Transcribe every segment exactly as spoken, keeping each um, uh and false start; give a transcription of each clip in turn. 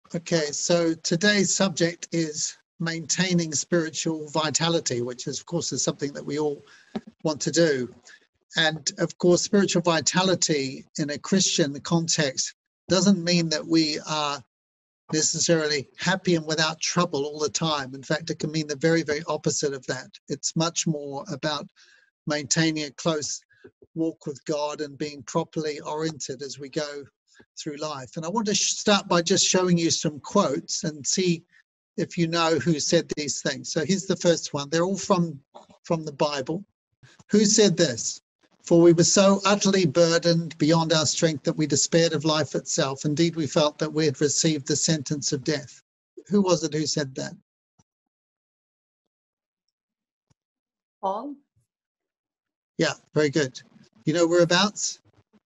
Okay, so today's subject is maintaining spiritual vitality, which is, of course, is something that we all want to do. And of course, spiritual vitality in a Christian context doesn't mean that we are necessarily happy and without trouble all the time. In fact, it can mean the very, very opposite of that. It's much more about maintaining a close walk with God and being properly oriented as we go through life. And I want to start by just showing you some quotes and see if you know who said these things. So here's the first one. They're all from, from the Bible. Who said this? For we were so utterly burdened beyond our strength that we despaired of life itself. Indeed, we felt that we had received the sentence of death. Who was it who said that? Paul? Yeah, very good. You know whereabouts?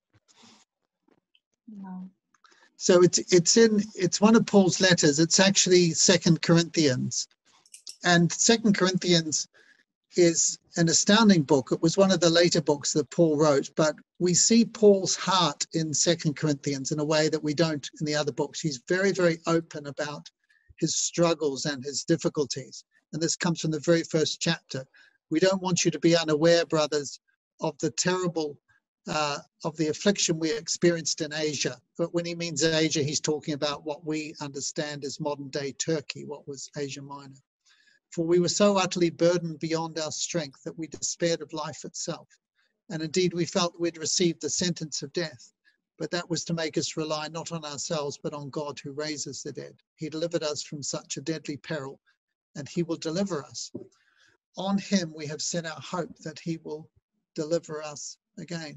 No. So it's it's in it's one of Paul's letters. It's actually Second Corinthians. And Second Corinthians is an astounding book. It was one of the later books that Paul wrote, but we see Paul's heart in Second Corinthians in a way that we don't in the other books. He's very, very open about his struggles and his difficulties. And this comes from the very first chapter. We don't want you to be unaware, brothers, of the terrible, uh, of the affliction we experienced in Asia. But when he means Asia, he's talking about what we understand as modern day Turkey, what was Asia Minor. For we were so utterly burdened beyond our strength that we despaired of life itself. And indeed, we felt we'd received the sentence of death. But that was to make us rely not on ourselves, but on God who raises the dead. He delivered us from such a deadly peril, and he will deliver us. On him we have set our hope that he will deliver us again.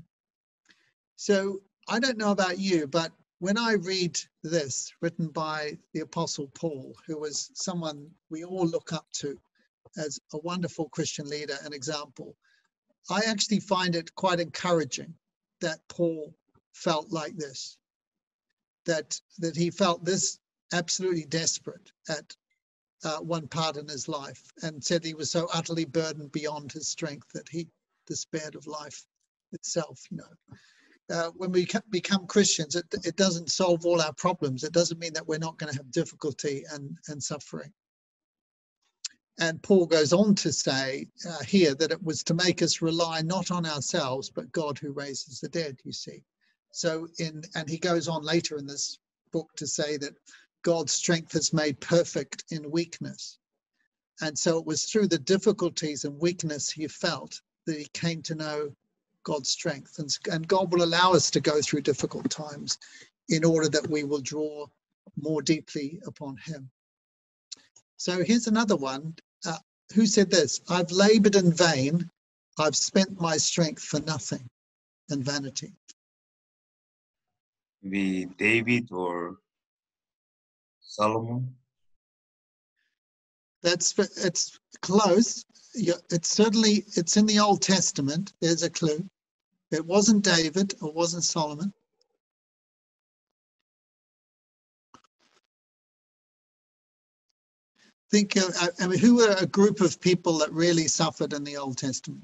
So I don't know about you, but when I read this, written by the Apostle Paul, who was someone we all look up to as a wonderful Christian leader and example, I actually find it quite encouraging that Paul felt like this, that, that he felt this absolutely desperate at uh, one part in his life, and said he was so utterly burdened beyond his strength that he despaired of life itself, you know. Uh, when we become Christians, it, it doesn't solve all our problems. It doesn't mean that we're not going to have difficulty and, and suffering. And Paul goes on to say uh, here that it was to make us rely not on ourselves, but God who raises the dead, you see. So in, and he goes on later in this book to say that God's strength is made perfect in weakness. And so it was through the difficulties and weakness he felt that he came to know God's strength, and, and God will allow us to go through difficult times in order that we will draw more deeply upon him. So here's another one. Uh, who said this? I've labored in vain. I've spent my strength for nothing and vanity. Maybe David or Solomon. That's it's close. It's certainly it's in the Old Testament. There's a clue. It wasn't David, or wasn't Solomon. Think of, I mean, who were a group of people that really suffered in the Old Testament?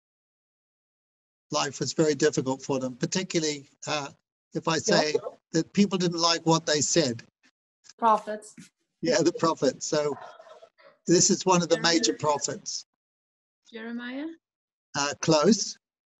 Life was very difficult for them, particularly uh, if I say yeah. that people didn't like what they said. Prophets. Yeah, the prophets. So this is one of the major prophets. Jeremiah? Uh, close.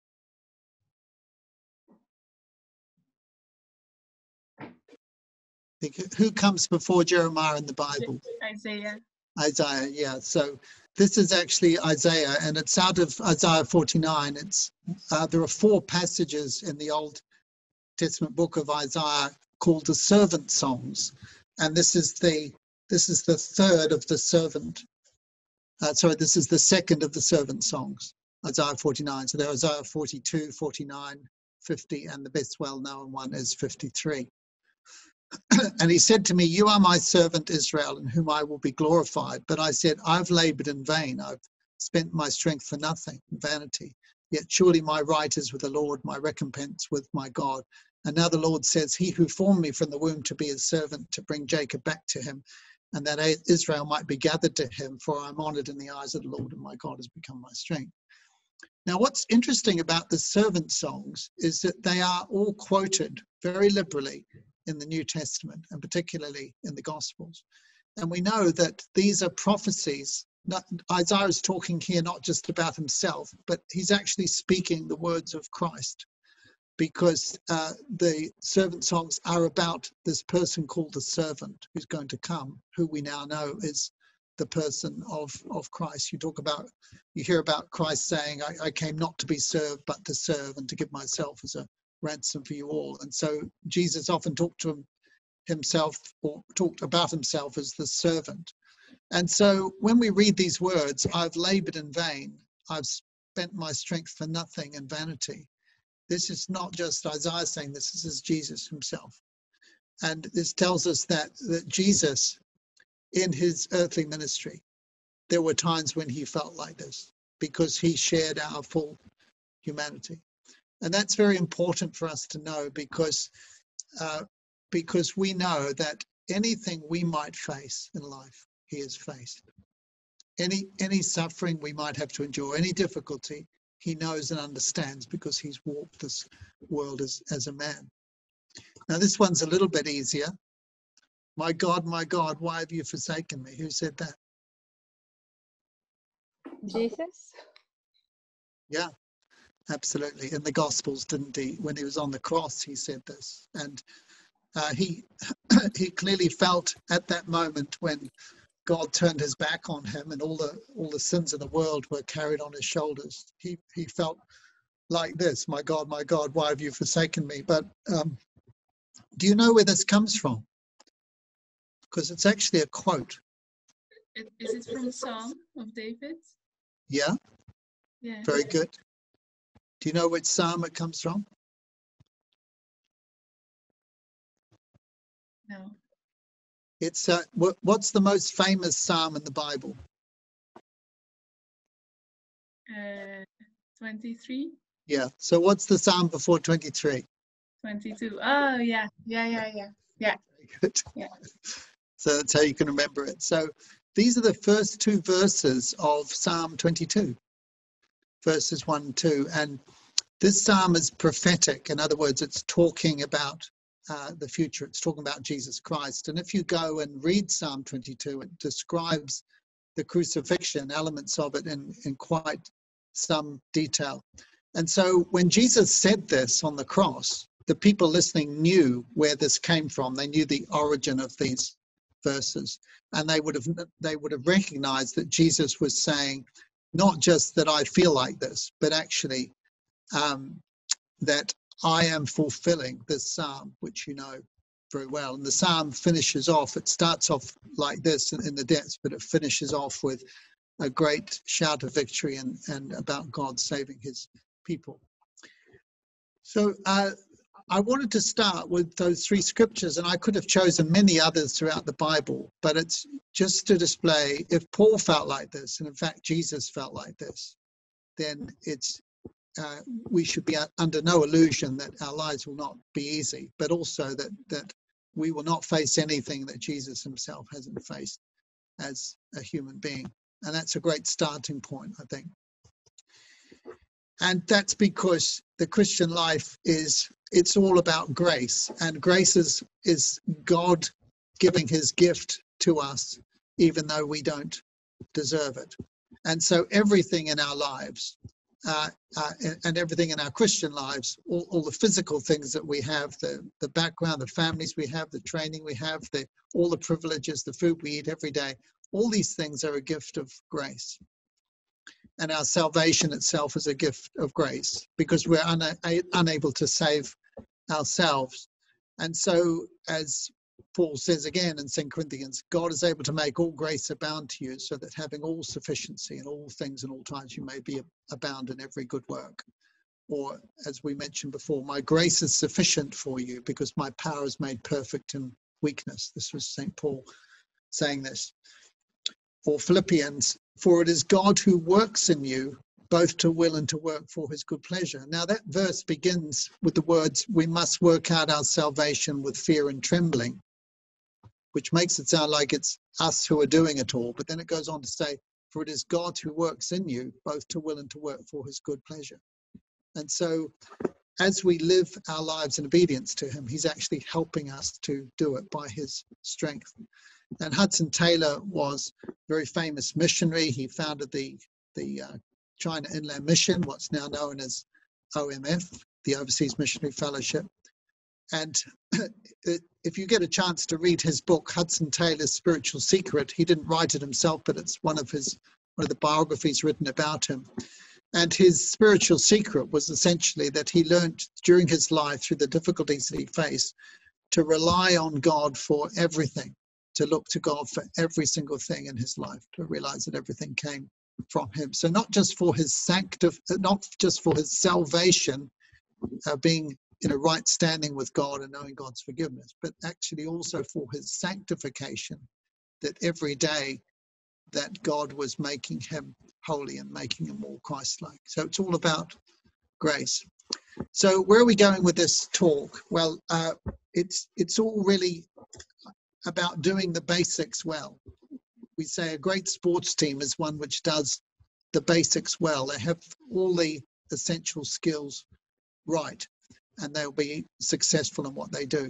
Who comes before Jeremiah in the Bible? Isaiah. Isaiah, yeah. So this is actually Isaiah, and it's out of Isaiah forty-nine. It's uh, there are four passages in the Old Testament book of Isaiah called the servant songs, and this is the this is the third of the servant. Uh, sorry, this is the second of the servant songs. Isaiah forty-nine. So there are Isaiah forty-two, forty-nine, fifty, and the best well-known one is fifty-three. And he said to me, you are my servant Israel, in whom I will be glorified. But I said, I've labored in vain. I've spent my strength for nothing, vanity. Yet surely my right is with the Lord, my recompense with my God. And now the Lord says, he who formed me from the womb to be his servant, to bring Jacob back to him, and that Israel might be gathered to him, for I'm honored in the eyes of the Lord, and my God has become my strength. Now, what's interesting about the servant songs is that they are all quoted very liberally in the New Testament, and particularly in the Gospels. And we know that these are prophecies. Not, Isaiah is talking here not just about himself, but he's actually speaking the words of Christ, because uh, the servant songs are about this person called the servant who's going to come, who we now know is the person of, of Christ. You talk about, you hear about Christ saying, I, I came not to be served, but to serve and to give myself as a ransom for you all. And so Jesus often talked to him, himself or talked about himself as the servant. And so when we read these words, I've labored in vain, I've spent my strength for nothing and vanity. This is not just Isaiah saying this, this is Jesus himself. And this tells us that, that Jesus, in his earthly ministry, there were times when he felt like this because he shared our full humanity. And that's very important for us to know, because uh, because we know that anything we might face in life, he has faced. Any any suffering we might have to endure, any difficulty, he knows and understands, because he's walked this world as, as a man. Now this one's a little bit easier. My God, my God, why have you forsaken me? Who said that? Jesus? Yeah, absolutely. In the Gospels, didn't he? When he was on the cross, he said this. And uh, he he clearly felt at that moment when God turned his back on him and all the all the sins of the world were carried on his shoulders. He he felt like this, my God, my God, why have you forsaken me? But um, do you know where this comes from? Because it's actually a quote. It, is it from Psalm of David? Yeah, Yeah. very good. Do you know which psalm it comes from? No. It's uh, what, what's the most famous psalm in the Bible? Uh, twenty-three? Yeah. So what's the psalm before twenty-three? twenty-two. Oh, yeah. Yeah, yeah, yeah. Yeah. Very good. Yeah. So that's how you can remember it. So these are the first two verses of Psalm twenty-two, verses one and two. And this psalm is prophetic. In other words, it's talking about uh, the future. It's talking about Jesus Christ. And if you go and read Psalm twenty-two, it describes the crucifixion, elements of it in, in quite some detail. And so when Jesus said this on the cross, the people listening knew where this came from. They knew the origin of these verses, and they would have they would have recognized that Jesus was saying not just that I feel like this, but actually um, that I am fulfilling this psalm, which you know very well. And the psalm finishes off, it starts off like this in, in the depths, but it finishes off with a great shout of victory and, and about God saving his people. So uh, I wanted to start with those three scriptures, and I could have chosen many others throughout the Bible, but it's just to display if Paul felt like this, and in fact Jesus felt like this, then it's uh, we should be under no illusion that our lives will not be easy, but also that that we will not face anything that Jesus himself hasn't faced as a human being. And that's a great starting point, I think. And that's because the Christian life is, it's all about grace. And grace is, is God giving his gift to us, even though we don't deserve it. And so everything in our lives, uh, uh, and, and everything in our Christian lives, all, all the physical things that we have, the, the background, the families we have, the training we have, the, all the privileges, the food we eat every day, all these things are a gift of grace. And our salvation itself is a gift of grace, because we're una unable to save ourselves. And so, as Paul says again in Second Corinthians, God is able to make all grace abound to you, so that having all sufficiency in all things and all times, you may be abound in every good work. Or, as we mentioned before, my grace is sufficient for you, because my power is made perfect in weakness. This was Saint Paul saying this. Or Philippians, for it is God who works in you both to will and to work for his good pleasure. Now that verse begins with the words, we must work out our salvation with fear and trembling, which makes it sound like it's us who are doing it all. But then it goes on to say, for it is God who works in you both to will and to work for his good pleasure. And so as we live our lives in obedience to him, he's actually helping us to do it by his strength. And Hudson Taylor was a very famous missionary. He founded the, the uh, China Inland Mission, what's now known as O M F, the Overseas Missionary Fellowship. And if you get a chance to read his book, Hudson Taylor's Spiritual Secret, he didn't write it himself, but it's one of his one of the biographies written about him. And his spiritual secret was essentially that he learned during his life, through the difficulties that he faced, to rely on God for everything, to look to God for every single thing in his life, to realize that everything came from him. So not just for his sanctif- not just for his salvation, uh, being in a right standing with God and knowing God's forgiveness, but actually also for his sanctification, that every day that God was making him holy and making him more Christ-like. So it's all about grace. So where are we going with this talk? Well, uh, it's it's all really about doing the basics well. We say a great sports team is one which does the basics well. They have all the essential skills right, and they'll be successful in what they do.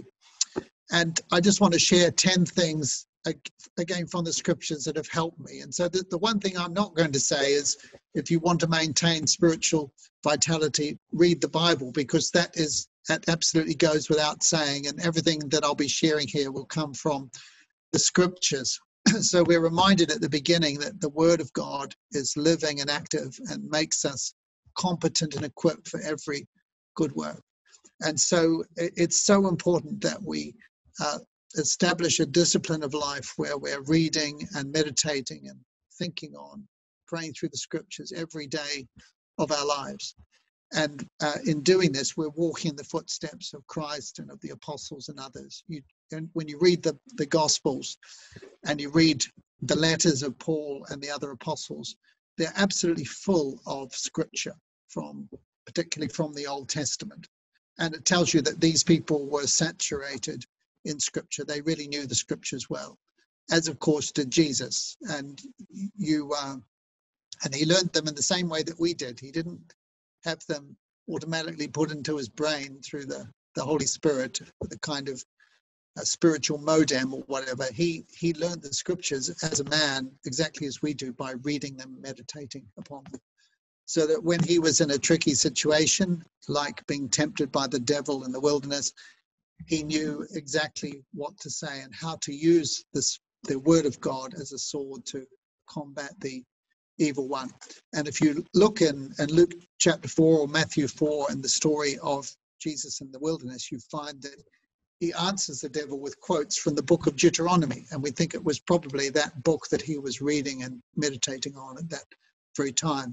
And I just want to share ten things, again, from the scriptures that have helped me. And so the, the one thing I'm not going to say is, if you want to maintain spiritual vitality, read the Bible, because that is that absolutely goes without saying. And everything that I'll be sharing here will come from the scriptures. So we're reminded at the beginning that the Word of God is living and active and makes us competent and equipped for every good work. And so it's so important that we uh, establish a discipline of life where we're reading and meditating and thinking on, praying through the scriptures every day of our lives. And uh, in doing this, we're walking in the footsteps of Christ and of the apostles and others. You, and when you read the, the Gospels and you read the letters of Paul and the other apostles, they're absolutely full of scripture, from particularly from the Old Testament. And it tells you that these people were saturated in scripture. They really knew the scriptures well, as of course did Jesus. And you, uh, and he learned them in the same way that we did. He didn't have them automatically put into his brain through the, the Holy Spirit, the kind of a spiritual modem or whatever. He he learned the scriptures as a man, exactly as we do, by reading them, meditating upon them. So that when he was in a tricky situation, like being tempted by the devil in the wilderness, he knew exactly what to say and how to use this, the word of God as a sword to combat the evil one. And if you look in, in Luke chapter four or Matthew four and the story of Jesus in the wilderness, you find that he answers the devil with quotes from the book of Deuteronomy. And we think it was probably that book that he was reading and meditating on at that very time.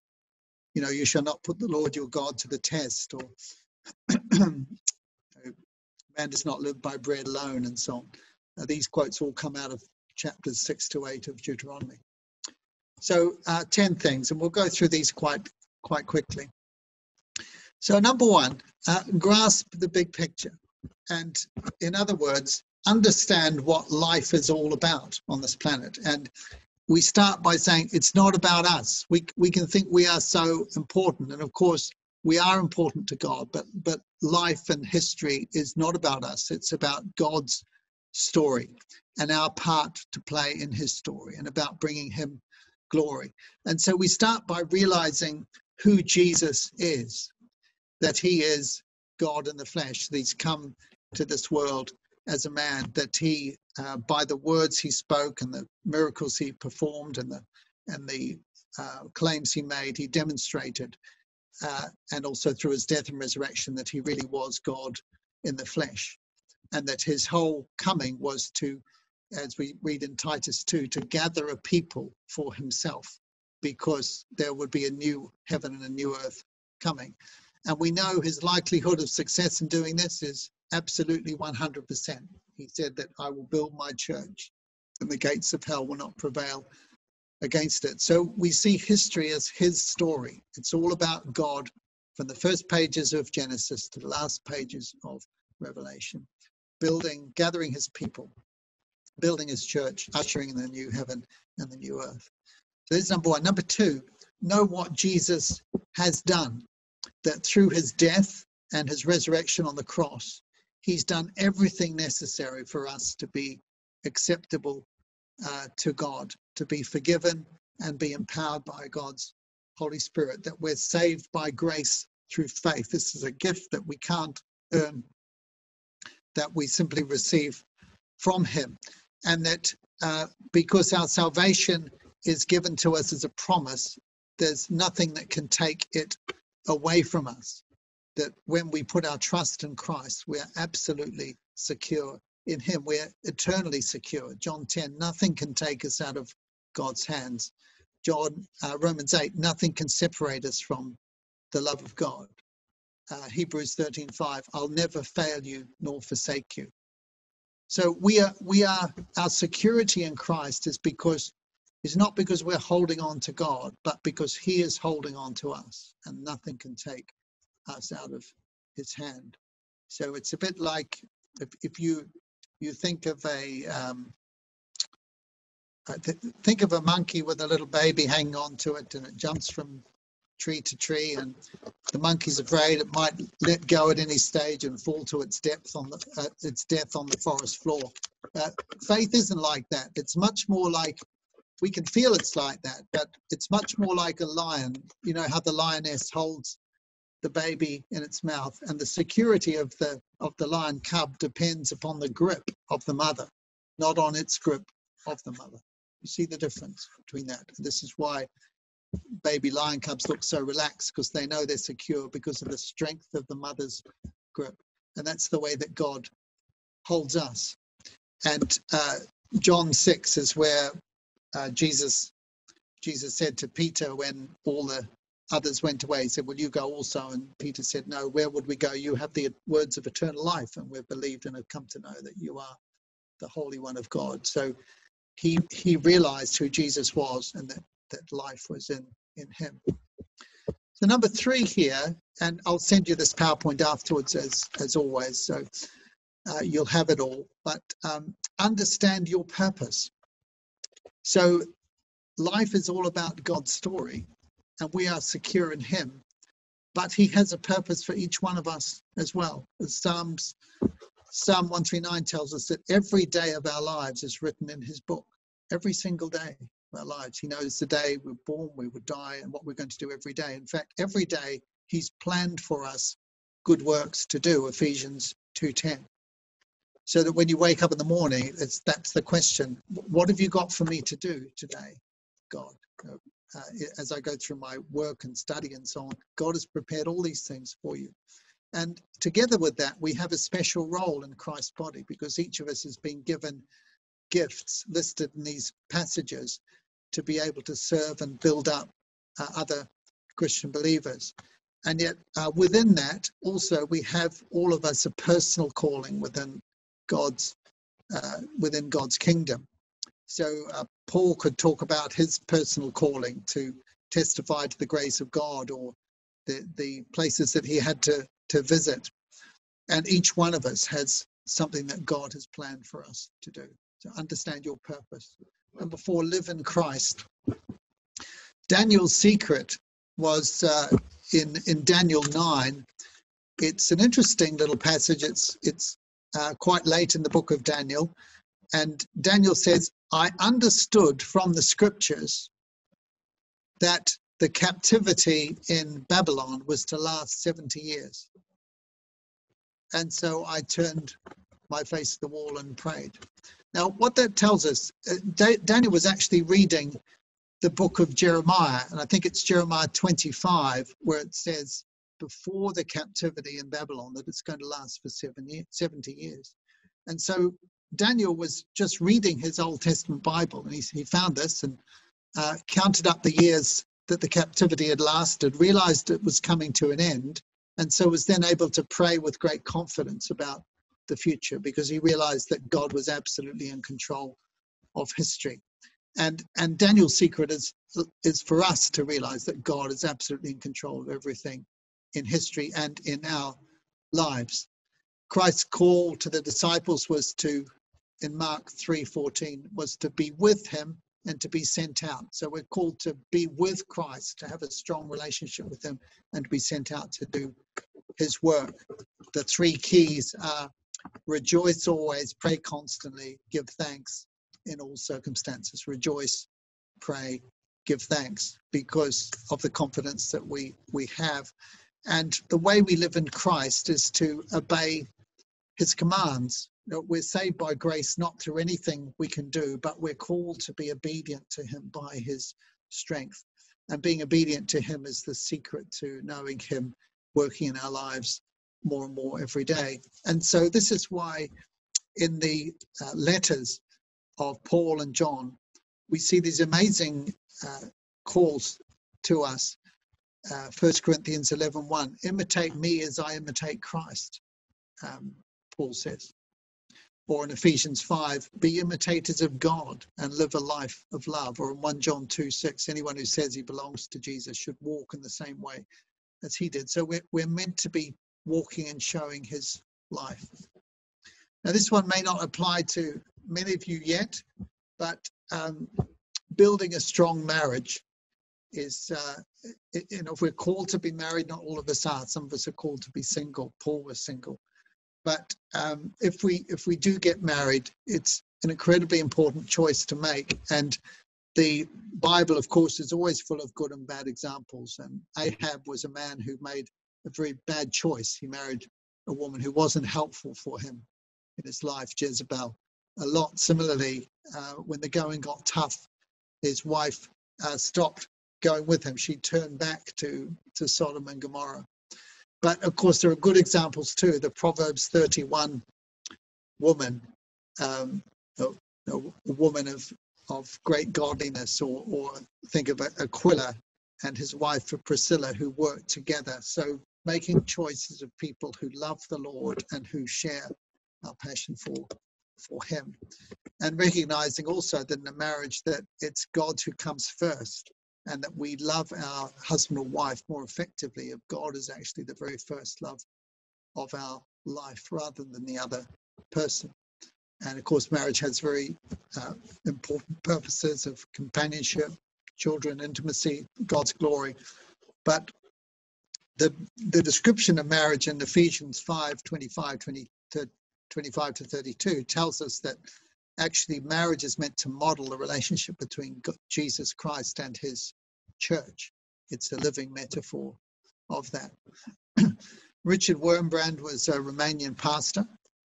You know, you shall not put the Lord your God to the test, or man does not live by bread alone, and so on. Now, these quotes all come out of chapters six to eight of Deuteronomy. So uh, ten things, and we'll go through these quite quite quickly. So number one, uh, grasp the big picture. And in other words, understand what life is all about on this planet. And we start by saying it's not about us. We we can think we are so important, and of course we are important to God, but but life and history is not about us. It's about God's story and our part to play in his story, and about bringing him glory. And so we start by realizing who Jesus is, that he is God in the flesh, that he's come to this world as a man, that he, uh, by the words he spoke and the miracles he performed and the and the uh, claims he made, he demonstrated, uh, and also through his death and resurrection, that he really was God in the flesh, and that his whole coming was to, as we read in Titus two, to gather a people for himself, because there would be a new heaven and a new earth coming. And we know his likelihood of success in doing this is absolutely one hundred percent. He said that I will build my church and the gates of hell will not prevail against it. So we see history as his story. It's all about God from the first pages of Genesis to the last pages of Revelation, building, gathering his people, building his church, ushering in the new heaven and the new earth. So that's number one. Number two, know what Jesus has done, that through his death and his resurrection on the cross, he's done everything necessary for us to be acceptable uh, to God, to be forgiven and be empowered by God's Holy Spirit, that we're saved by grace through faith. This is a gift that we can't earn, that we simply receive from him. And that uh, because our salvation is given to us as a promise, there's nothing that can take it away from us. That when we put our trust in Christ, we are absolutely secure in him. We're eternally secure. John ten, nothing can take us out of God's hands. John, uh, Romans eight, nothing can separate us from the love of God. Uh, Hebrews thirteen five, I'll never fail you nor forsake you. So we are, we are, our security in Christ is because, is not because we're holding on to God, but because he is holding on to us, and nothing can take us out of his hand. So it's a bit like if, if you you think of a um, uh, th think of a monkey with a little baby hanging on to it, and it jumps from tree to tree, and the monkey's afraid it might let go at any stage and fall to its depth on the uh, its death on the forest floor. Uh, faith isn't like that. It's much more like, we can feel it's like that, but it's much more like a lion. You know how the lioness holds the baby in its mouth, and the security of the of the lion cub depends upon the grip of the mother, not on its grip of the mother. You see the difference between that. This is why baby lion cubs look so relaxed, because they know they're secure because of the strength of the mother's grip. And that's the way that God holds us. And uh, John six is where uh, Jesus Jesus said to Peter, when all the others went away, he said, will you go also? And Peter said, no, where would we go? You have the words of eternal life, and we've believed and have come to know that you are the Holy One of God. So he he realized who Jesus was, and that, that life was in, in him. So number three here, and I'll send you this PowerPoint afterwards as, as always, so uh, you'll have it all, but um, understand your purpose. So life is all about God's story, and we are secure in him, but he has a purpose for each one of us as well. As Psalms, Psalm one thirty-nine tells us that every day of our lives is written in his book. Every single day of our lives. He knows the day we're born, we would die, and what we're going to do every day. In fact, every day he's planned for us good works to do, Ephesians two ten. So that when you wake up in the morning, it's, that's the question. What have you got for me to do today, God? Uh, as I go through my work and study and so on, God has prepared all these things for you. And together with that, we have a special role in Christ's body, because each of us has been given gifts listed in these passages to be able to serve and build up uh, other Christian believers. And yet uh, within that, also, we have all of us a personal calling within God's, uh, within God's kingdom. So uh, Paul could talk about his personal calling to testify to the grace of God, or the, the places that he had to, to visit. And each one of us has something that God has planned for us to do. So understand your purpose. Number four, live in Christ. Daniel's secret was uh, in, in Daniel nine. It's an interesting little passage. It's, it's uh, quite late in the book of Daniel. And Daniel says, I understood from the scriptures that the captivity in Babylon was to last seventy years. And so I turned my face to the wall and prayed. Now, what that tells us, uh, Da- Daniel was actually reading the book of Jeremiah, and I think it's Jeremiah twenty-five, where it says, before the captivity in Babylon, that it's going to last for seven years, seventy years. And so Daniel was just reading his Old Testament Bible, and he, he found this and uh, counted up the years that the captivity had lasted, realized it was coming to an end, and so was then able to pray with great confidence about the future, because he realized that God was absolutely in control of history. And and Daniel's secret is is for us to realize that God is absolutely in control of everything in history and in our lives. Christ's call to the disciples was to, in Mark three fourteen, was to be with him and to be sent out. So we're called to be with Christ, to have a strong relationship with him, and to be sent out to do his work. The three keys are rejoice always, pray constantly, give thanks in all circumstances. Rejoice, pray, give thanks because of the confidence that we, we have. And the way we live in Christ is to obey his commands. You know, we're saved by grace, not through anything we can do, but we're called to be obedient to him by his strength. And being obedient to him is the secret to knowing him working in our lives more and more every day. And so this is why in the uh, letters of Paul and John, we see these amazing uh, calls to us. Uh, First Corinthians eleven one, imitate me as I imitate Christ, um, Paul says. Or in Ephesians five, be imitators of God and live a life of love. Or in First John two six, anyone who says he belongs to Jesus should walk in the same way as he did. So we're, we're meant to be walking and showing his life. Now, this one may not apply to many of you yet, but um, building a strong marriage is, uh, you know, if we're called to be married, not all of us are. Some of us are called to be single. Paul was single. But um, if we if we do get married, it's an incredibly important choice to make. And the Bible, of course, is always full of good and bad examples. And Ahab was a man who made a very bad choice. He married a woman who wasn't helpful for him in his life, Jezebel. A lot similarly, uh, when the going got tough, his wife uh, stopped going with him. She turned back to, to Sodom and Gomorrah. But of course, there are good examples too. The Proverbs thirty-one woman, um, a, a woman of, of great godliness, or, or think of Aquila and his wife Priscilla, who worked together. So making choices of people who love the Lord and who share our passion for, for him. And recognizing also that in a marriage that it's God who comes first, and that we love our husband or wife more effectively if God is actually the very first love of our life rather than the other person. And of course, marriage has very uh, important purposes of companionship, children, intimacy, God's glory. But the the description of marriage in Ephesians five, twenty-five, twenty, twenty-five to thirty-two tells us that actually marriage is meant to model the relationship between God, Jesus Christ and his church. It's a living metaphor of that. Richard Wurmbrand was a Romanian pastor,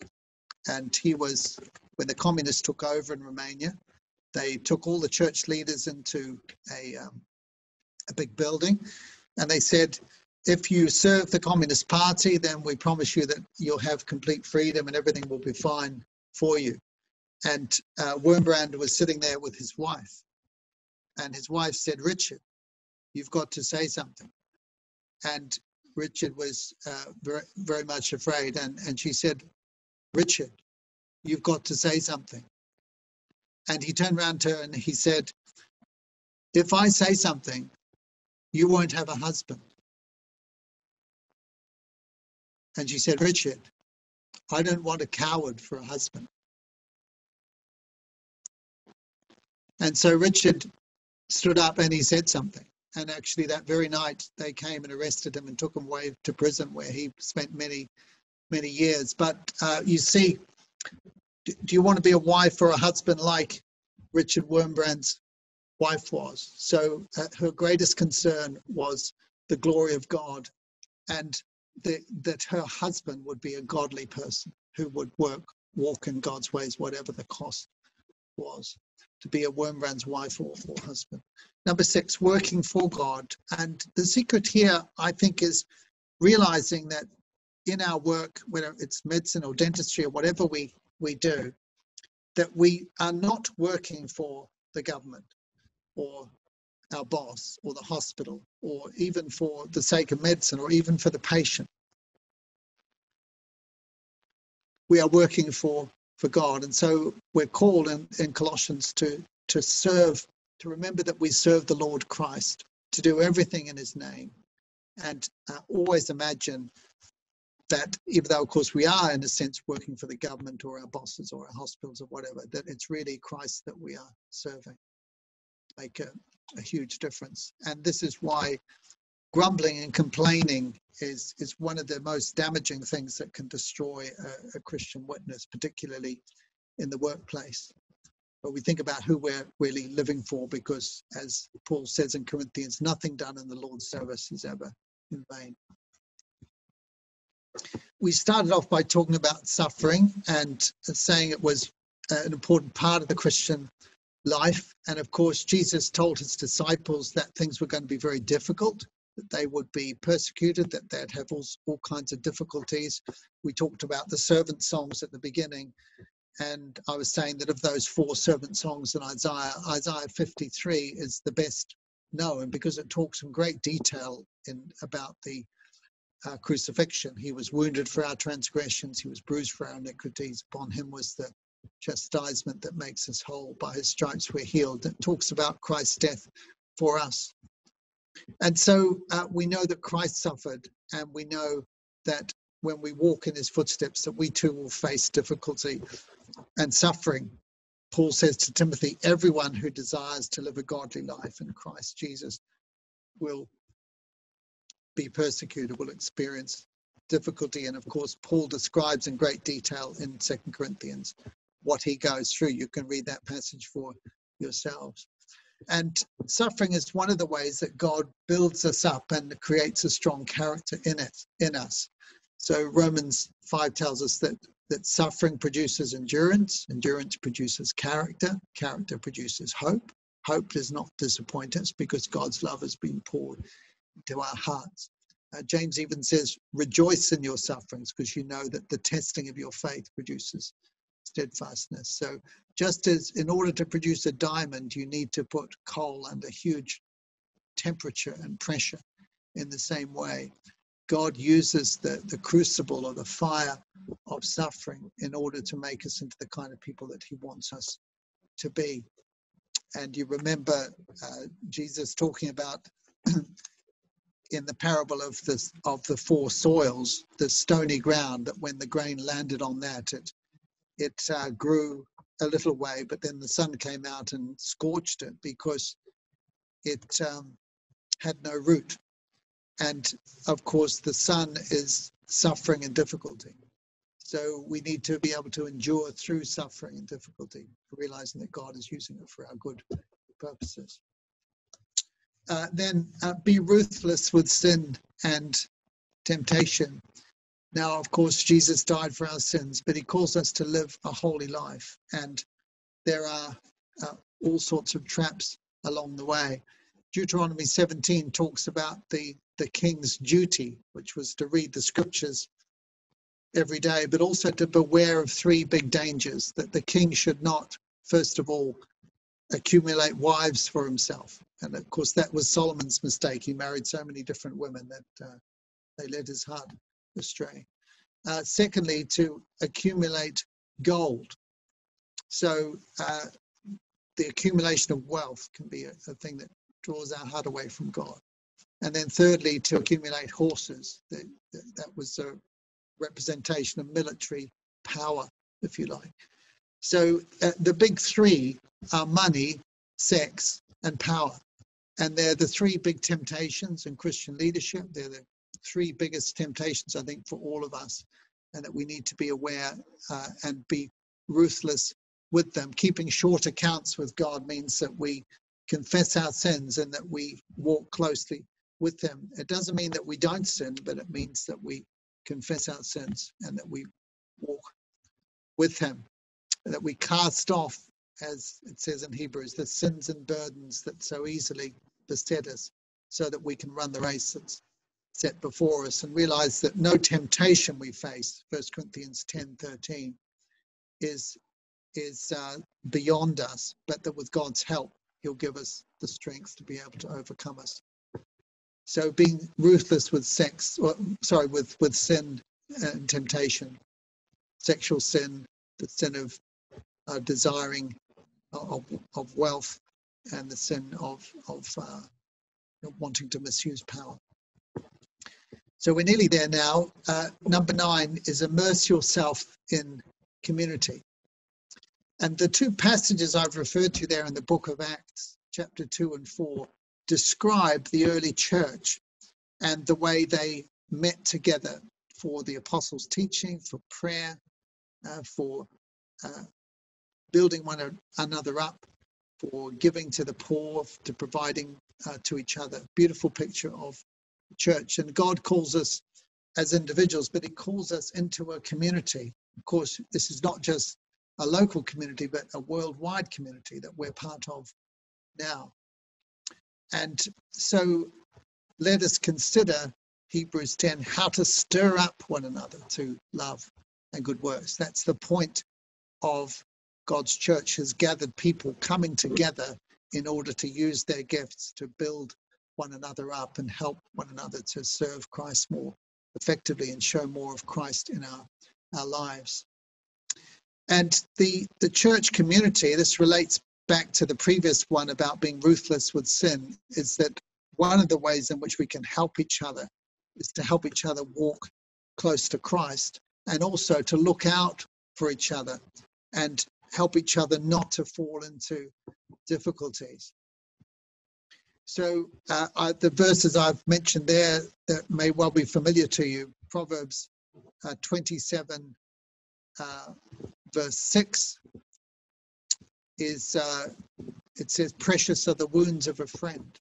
and he was, when the communists took over in Romania, they took all the church leaders into a, um, a big building, and they said, if you serve the Communist Party, then we promise you that you'll have complete freedom and everything will be fine for you. And uh, Wurmbrand was sitting there with his wife, and his wife said, Richard, you've got to say something. And Richard was uh, very, very much afraid, and, and she said, Richard, you've got to say something. And he turned around to her and he said, if I say something, you won't have a husband. And she said, Richard, I don't want a coward for a husband. And so Richard stood up and he said something. And actually that very night they came and arrested him and took him away to prison, where he spent many, many years. But uh, you see, do you want to be a wife or a husband like Richard Wurmbrand's wife was? So uh, her greatest concern was the glory of God, and the, that her husband would be a godly person who would work, walk in God's ways, whatever the cost was, to be a Wurmbrand's wife or, or husband. Number six, working for God. And the secret here, I think, is realizing that in our work, whether it's medicine or dentistry or whatever we, we do, that we are not working for the government or our boss or the hospital, or even for the sake of medicine, or even for the patient. We are working for, for God. And so we're called in, in Colossians to, to serve, to remember that we serve the Lord Christ, to do everything in his name, and uh, always imagine that even though, of course, we are, in a sense, working for the government or our bosses or our hospitals or whatever, that it's really Christ that we are serving. Make a, a huge difference. And this is why grumbling and complaining is, is one of the most damaging things that can destroy a, a Christian witness, particularly in the workplace. But we think about who we're really living for, because as Paul says in Corinthians, nothing done in the Lord's service is ever in vain. We started off by talking about suffering and saying it was an important part of the Christian life. And of course, Jesus told his disciples that things were going to be very difficult, that they would be persecuted, that they'd have all, all kinds of difficulties. We talked about the servant songs at the beginning. And I was saying that of those four servant songs in Isaiah, Isaiah fifty-three is the best known because it talks in great detail in about the uh, crucifixion. He was wounded for our transgressions. He was bruised for our iniquities. Upon him was the chastisement that makes us whole. By his stripes we're healed. It talks about Christ's death for us. And so uh, we know that Christ suffered, and we know that when we walk in his footsteps, that we too will face difficulty and suffering. Paul says to Timothy, everyone who desires to live a godly life in Christ Jesus will be persecuted, will experience difficulty. And of course, Paul describes in great detail in Second Corinthians what he goes through. You can read that passage for yourselves. And suffering is one of the ways that God builds us up and creates a strong character in it, in us. So Romans five tells us that that suffering produces endurance, endurance produces character, character produces hope. Hope does not disappoint us because God's love has been poured into our hearts. Uh, James even says, rejoice in your sufferings because you know that the testing of your faith produces steadfastness. So just as in order to produce a diamond, you need to put coal under huge temperature and pressure, in the same way, God uses the, the crucible or the fire of suffering in order to make us into the kind of people that he wants us to be. And you remember uh, Jesus talking about in the parable of the, of the four soils, the stony ground, that when the grain landed on that, it, it uh, grew a little way, but then the sun came out and scorched it because it um, had no root. And of course, the sun is suffering and difficulty. So we need to be able to endure through suffering and difficulty, realizing that God is using it for our good purposes. Uh, then uh, be ruthless with sin and temptation. Now, of course, Jesus died for our sins, but he calls us to live a holy life. And there are uh, all sorts of traps along the way. Deuteronomy seventeen talks about the, the king's duty, which was to read the scriptures every day, but also to beware of three big dangers, that the king should not, first of all, accumulate wives for himself. And of course, that was Solomon's mistake. He married so many different women that uh, they led his heart astray. Uh, secondly, to accumulate gold. So uh, the accumulation of wealth can be a, a thing that draws our heart away from God. And then thirdly, to accumulate horses. That, that, that was a representation of military power, if you like. So uh, the big three are money, sex, and power. And they're the three big temptations in Christian leadership. They're the three biggest temptations, I think, for all of us, and that we need to be aware uh, and be ruthless with them. Keeping short accounts with God means that we confess our sins and that we walk closely with him. It doesn't mean that we don't sin, but it means that we confess our sins and that we walk with him, and that we cast off, as it says in Hebrews, the sins and burdens that so easily beset us, so that we can run the race that's set before us, and realize that no temptation we face, First Corinthians ten thirteen, is is uh, beyond us, but that with God's help, he'll give us the strength to be able to overcome us. So being ruthless with sex, or, sorry, with, with sin and temptation, sexual sin, the sin of uh, desiring of, of wealth, and the sin of, of uh, wanting to misuse power. So we're nearly there now. Uh, number nine is immerse yourself in community. And the two passages I've referred to there in the book of Acts, chapter two and four, describe the early church and the way they met together for the apostles' teaching, for prayer, uh, for uh, building one another up, for giving to the poor, to providing uh, to each other. Beautiful picture of church. And God calls us as individuals, but he calls us into a community. Of course, this is not just a local community, but a worldwide community that we're part of now. And so let us consider Hebrews ten, how to stir up one another to love and good works. That's the point of God's church, has gathered people coming together in order to use their gifts to build one another up and help one another to serve Christ more effectively and show more of Christ in our, our lives. And the, the church community, this relates back to the previous one about being ruthless with sin, is that one of the ways in which we can help each other is to help each other walk close to Christ, and also to look out for each other and help each other not to fall into difficulties. So uh, I, the verses I've mentioned there that may well be familiar to you, Proverbs uh, twenty-seven, uh, verse six, is uh, it says, precious are the wounds of a friend.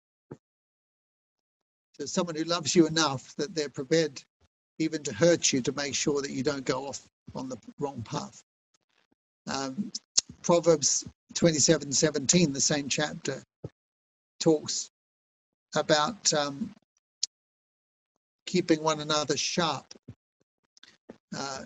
So someone who loves you enough that they're prepared even to hurt you to make sure that you don't go off on the wrong path. Um, Proverbs twenty-seven seventeen, the same chapter, talks about um, keeping one another sharp. Uh,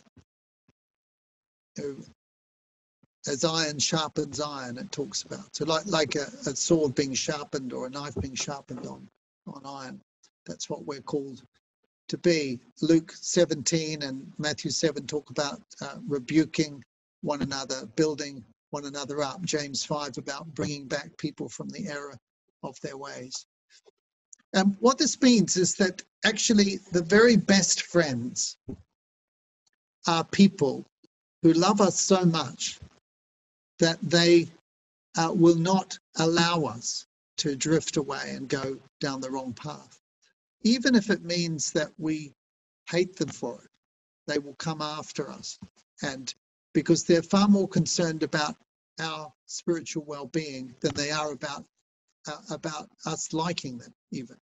as iron sharpens iron, it talks about. So like, like a, a sword being sharpened or a knife being sharpened on, on iron. That's what we're called to be. Luke seventeen and Matthew seven talk about uh, rebuking one another, building one another up. James five about bringing back people from the error of their ways. And what this means is that actually the very best friends are people who love us so much that they uh, will not allow us to drift away and go down the wrong path. Even if it means that we hate them for it, they will come after us. And because they're far more concerned about our spiritual well-being than they are about uh, about us liking them even.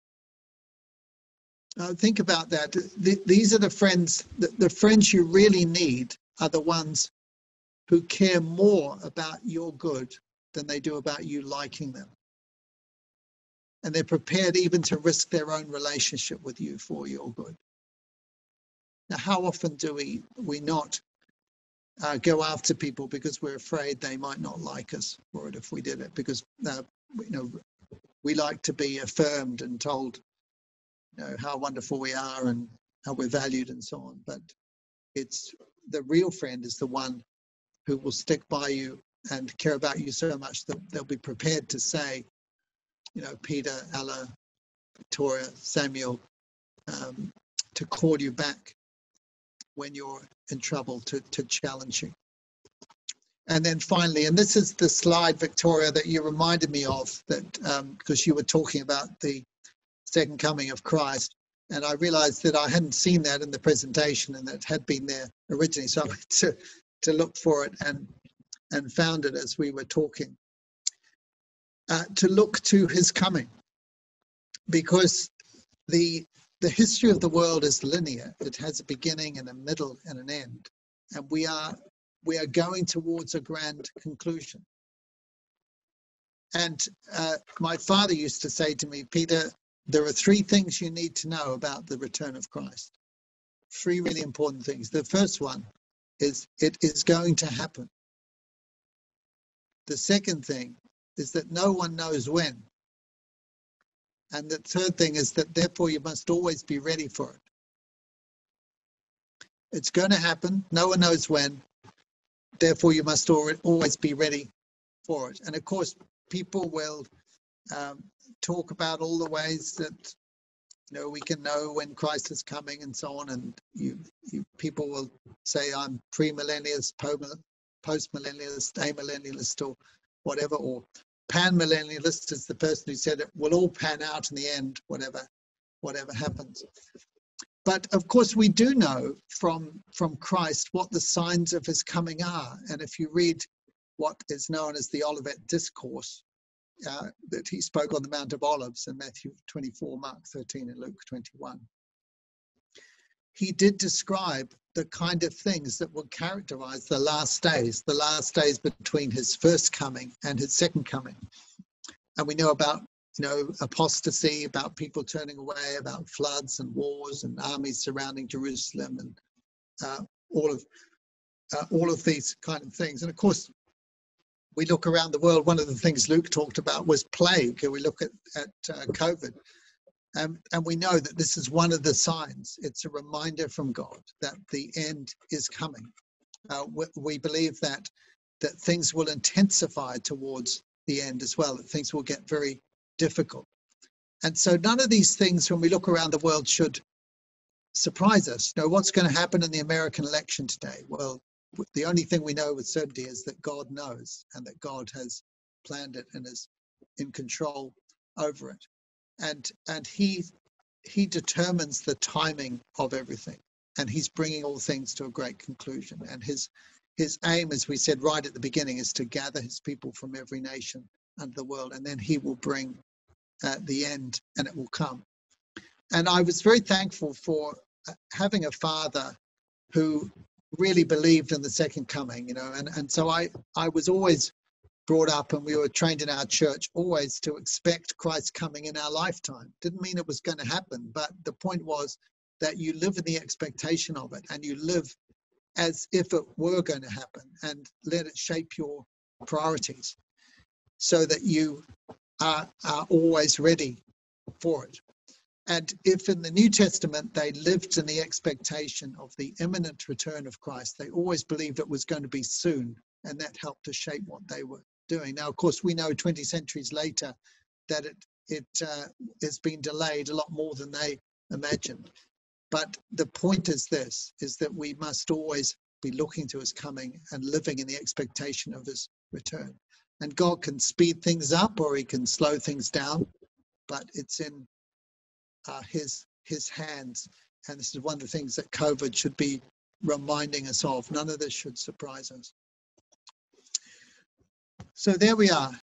Uh, think about that. Th these are the friends, the, the friends you really need are the ones who care more about your good than they do about you liking them. And they're prepared even to risk their own relationship with you for your good. Now, how often do we, we not uh, go after people because we're afraid they might not like us for it if we did it? Because uh, you know, we like to be affirmed and told, you know, how wonderful we are and how we're valued and so on. But it's the real friend is the one who will stick by you and care about you so much that they'll be prepared to say, you know, Peter, Ella, Victoria, Samuel, um, to call you back when you're in trouble, to, to challenge you. And then finally, and this is the slide, Victoria, that you reminded me of, that um, because you were talking about the second coming of Christ, and I realized that I hadn't seen that in the presentation and that it had been there originally. So I went to, to look for it and, and found it as we were talking. Uh, to look to his coming, because the the history of the world is linear. It has a beginning and a middle and an end, and we are we are going towards a grand conclusion. And uh, my father used to say to me, Peter, there are three things you need to know about the return of Christ. Three really important things. The first one is it is going to happen. The second thing is that no one knows when. And the third thing is that therefore you must always be ready for it. It's going to happen. No one knows when. Therefore you must always be ready for it. And of course, people will um, talk about all the ways that, you know, we can know when Christ is coming and so on. And you, you people will say, I'm pre-millennialist, post-millennialist, amillennialist, or whatever, or pan-millennialist is the person who said it will all pan out in the end, whatever. whatever happens. But of course, we do know from, from Christ what the signs of his coming are. And if you read what is known as the Olivet Discourse, uh, that he spoke on the Mount of Olives in Matthew twenty-four, Mark thirteen, and Luke twenty-one, he did describe the kind of things that would characterize the last days, the last days between his first coming and his second coming. And we know about, you know, apostasy, about people turning away, about floods and wars and armies surrounding Jerusalem, and uh, all of uh, all of these kind of things. And of course, we look around the world. One of the things Luke talked about was plague. We look at at uh, COVID, um, and we know that this is one of the signs. It's a reminder from God that the end is coming. Uh, we, we believe that that things will intensify towards the end as well. That things will get very difficult. And so none of these things, when we look around the world, should surprise us. You know, what's going to happen in the American election today? Well, the only thing we know with certainty is that God knows, and that God has planned it and is in control over it. And and he he determines the timing of everything, and he's bringing all things to a great conclusion. And his his aim, as we said right at the beginning, is to gather his people from every nation under the world, and then he will bring uh, the end, and it will come. And I was very thankful for uh, having a father who really believed in the second coming, you know, and, and so I, I was always brought up, and we were trained in our church always to expect Christ's coming in our lifetime. Didn't mean it was going to happen, but the point was that you live in the expectation of it, and you live as if it were going to happen, and let it shape your priorities so that you are, are always ready for it. And if in the New Testament they lived in the expectation of the imminent return of Christ, they always believed it was going to be soon, and that helped to shape what they were doing. Now, of course, we know twenty centuries later that it it uh, has been delayed a lot more than they imagined. But the point is this, is that we must always be looking to his coming and living in the expectation of his return. And God can speed things up, or he can slow things down, but it's in uh, his his hands. And this is one of the things that COVID should be reminding us of. None of this should surprise us. So there we are.